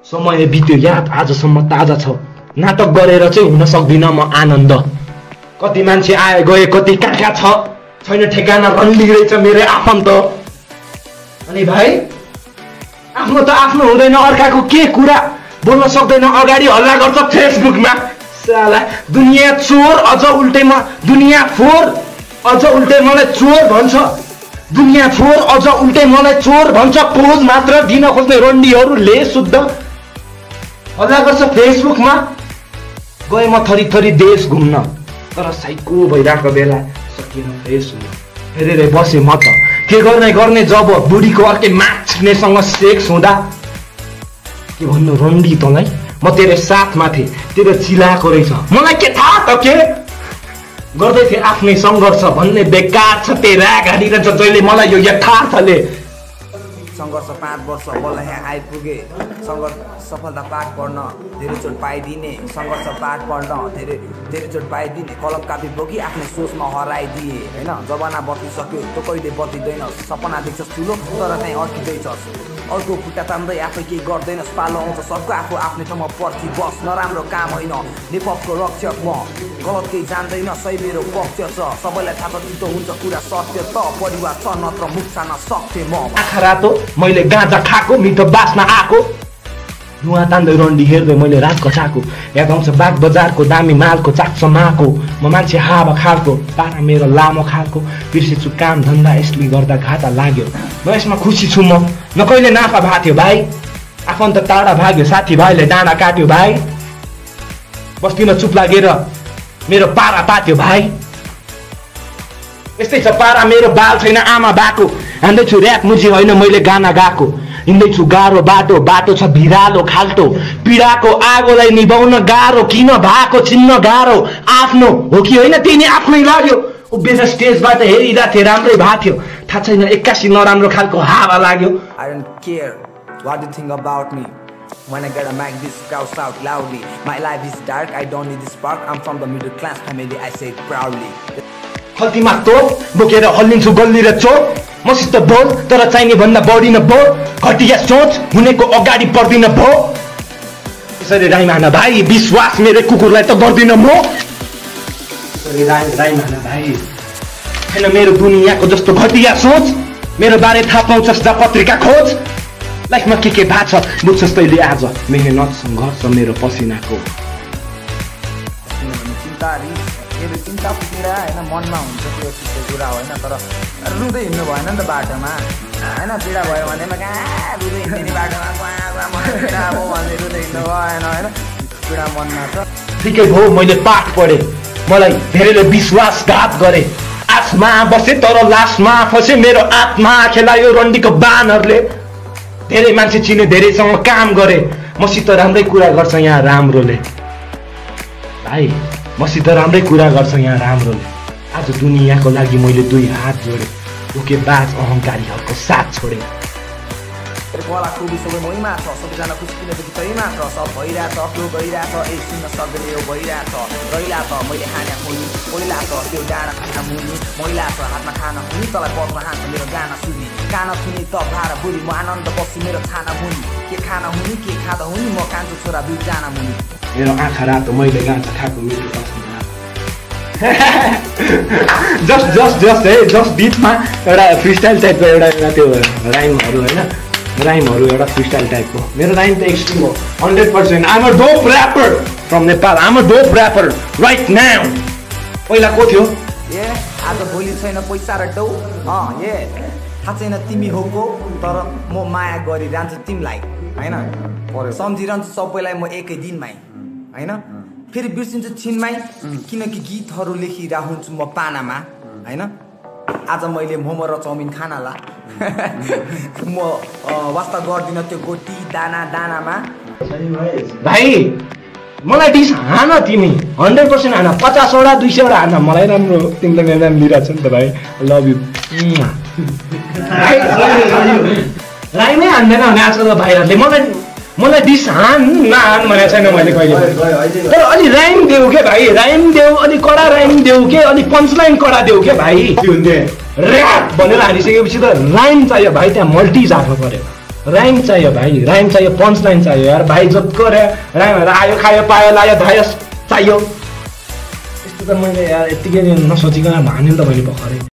समय बित्यो याद आजसम्म ताजा छ। नाटक गरेर चाहिँ हुन सक्दिन म आनन्द। कति मान्छे आए गए कति कहाँ छ, छैन ठेगाना रन्लिरहेछ मेरो आफन्त। अनि भाइ आफ्नो त आफ्नो हुँदैन, अर्काको के कुरा बोल्न सक्दैन, अगाडि हल्ला गर्छ फेसबुकमा। साला दुनियाँ चोर अझ उल्टैमा दुनियाँ फोर, अझ उल्टै मलाई चोर भन्छ। दुनियाँ फोर अझ उल्टै मलाई चोर भन्छ। पोज मात्र दिन खोज्ने रन्डीहरूले शुद्ध हल्ला गर्छ फेसबुकमा। गए म थरी थरी देश घुम्न, तर साइको भइरहेको बेला सकिन फ्रेस हुन। हेरेर बसेँ म त के गर्ने जब बुढीको अर्कै माछ्नेसँग सेक्स हुँदा। के भन्नु रन्डी तँलाई, म तेरो साथमा थिएँ, तेरो चिलाएको रहेछ, मलाई के थाहा त के गर्दै थिएँ आफ्नै सङ्घर्ष भन्ने बेकार छ तेरा गाडी रहेछ जहिले मलाई यो यथार्थले। सङ्घर्ष 5 वर्ष बल्ल यहाँ आइपुगे। सङ्घर्ष सफलता पाठ पढ्न धेरै चोट पाइदिने, सङ्घर्ष पाठ पढ्न धेरै चोट पाइदिने, कलम कापी बोकी आफ्नो सोचमा हराइदिए होइन। जमाना बतिसक्यो तँ कहिले बतिँदैन, सपना देख्छस् ठुलो तर चाहिँ अड्किँदैछस्। अर्को खुट्टा तान्दै आफै केही गर्दैनस्, पालो आउँछ सबको आफू आफ्नै ठाउँमा पर्खी बस। नराम्रो काम होइन नेपथ्यको रक्षक म, गलत केही जान्दैन सही मेरो पक्ष छ। सबैलाई थाहा छ चित्तो हुन्छ कुरा सत्य त, परिवार छ नत्र मुख छान्न सक्थेँ म। आँखा रातो मैले गाँजा खाएको, मिठो बास्ना आएको, धुवा तान्दै रन्डी हेर्दै मैले रात कचाएको। याद आउँछ बाग बजारको दामी मालको चाक समाएको। म मान्छे हावा खालको, पारा मेरो लामो खालको, बिर्सेछु काम धन्दा यसले गर्दा घाटा लाग्यो। म यसमा खुसी छु म, न कहिले नाफा भएको थियो भाइ। आफन्त टाढा भाग्यो, साथीभाइले डाँडा काट्यो भाइ। बस्तीमा चुप लागेर मेरो पारा पात्यो भाइ। यस्तै छ पारा मेरो, बाल छैन आमा बाको। हान्दैछु ऱ्याप मुजी होइन मैले गाना गाएको। हिँड्दैछु गाह्रो बाटो, बाटो छ भिरालो खाल्टो। पीडाको आगोलाई निभाउन गाह्रो, किन भएको चिन्न गाह्रो। आफ्नो हो कि होइन त्यही नै आफ्नै लाग्यो। उभिएर स्टेजबाट हेरिरहेको थिएँ राम्रै भएको थियो, थाहा छैन 81 नराम्रो खालको हावा लाग्यो। I don't care what you think about me. When I gotta make this crowd shout loudly. My life is dark, I don't need the spark. I'm from the middle class family, I say it proudly. खल्तीमा तोप बोकेर हल्लिन्छु गल्ली र चोक। मसित बोल तर चाहिने भन्दा बढी न बोल। घटिया सोच हुनेको अगाडि बढ्दिन भो। यसरी राइम हान भाइ, विश्वास मेरो कुकुरलाई त गर्दिन म। यसरी राइम हान भाइ, छैन मेरो दुनियाँको जस्तो घटिया सोच। मेरो बारे थाहा पाउँछस् दा पत्रिका खोज। लाइफमा के भएको छ बुझ्छस् तैँले आज, मेहनत सङ्घर्ष मेरो पसिनाको। चिन्ता पुगेर होइन मनमा हुन्छ त्यो चिजको कुरा होइन, तर रुँदै हिँड्नु भएन नि त बाटोमा होइन। पीडा भयो भने कहाँ रुँदै हिँड्ने बाटोमा पीडा हो भने रुँदै हिँड्नु भएन होइन, पीडा मनमा छ। ठिकै भयो मैले पाठ पढेँ, मलाई धेरैले विश्वासघात गरे। आसमा बसे तर लासमा फसे मेरो आत्मा, खेलायो रन्डीको बानहरूले। धेरै मान्छे चिने, धेरैसँग काम गरे, मसित राम्रै कुरा गर्छ यहाँ राम्रोले भाइ। मसित राम्रै कुरा गर्छ यहाँ राम्रोले। आज दुनियाँको लागि मैले 2 हात जोडेँ, धोकेबाज अहङ्कारीहरूको साथ छोडेँ। कला खुबी सबै मैमा छ, सबैजना खुसी किनदेखि तैमा छ। सब भइरहेछ त्यो गइरहेछ, सुन्न सक्ने यो भइरहेछ। रहिला त मैले खाना खुनी पहिला त त्यो डाँडा खाना मुनि मैला छ। हातमा खाना खुनी तँलाई बस्न हान्छ मेरो गाना सुनि। काना थुनी त भाडा बुढी म आनन्द बस्छु मेरो खाना मुनि। के खाना हुने के खाँदा हुने म कान्छो छोरा 2 जना मुनि। मेरो आँखा रातो मैले गाँजा खाएको मिठो बस्नु जस्ट है, जस्ट बिचमा एउटा फ्रिस्टाइल टाइपको एउटा त्यो राइमहरू होइन, राइमहरू एउटा फ्रिस्टाइल टाइपको। मेरो राइम त एक्सट्रिम हो 100%। I'm a dope rapper from Nepal, I'm a dope rapper right now. पहिला को थियो आज भोलि छैन पैसा र डौ थाहा छैन तिमी हो को, तर म माया गरिरहन्छु तिमीलाई होइन। सम्झिरहन्छु सबैलाई म एकै दिनमै होइन, फेरि बिर्सिन्छु छिनमै। किनकि गीतहरू लेखिरहेको हुन्छु म पानामा होइन। आज मैले मोमो र चाउमिन खानाला म वास्ता गर्दिनँ त्यो गोटी दाना दानामा। भाइ मलाई डिस हान तिमी 100% हान, 50वटा 200वटा हान, मलाई राम्रो तिमीले मेरो नाम लिइरहेको छ नि त भाइ। Love you. राइमै हान्दैन भने आजकल भाइहरूले मलाई डिस हान नहान भनेको छैन मैले कहिले, तर अलि राइम देऊ के भाइ, राइम देऊ, अलि कडा राइम देऊ के, अलि पन्चलाइन कडा देऊ के भाइ। ऱ्याप भनेर हानिसकेपछि त राइम चाहियो भाइ, त्यहाँ मल्टी जानु पर्यो राइम चाहियो भाइ, राइम चाहियो, पन्च लाइन चाहियो यार भाइ। जोको राइमहरू आयो खायो पायो लायो भयो चाहियो। यस्तो त मैले यार यत्तिकै नसोचिकन भने नि त मैले भर्खरै।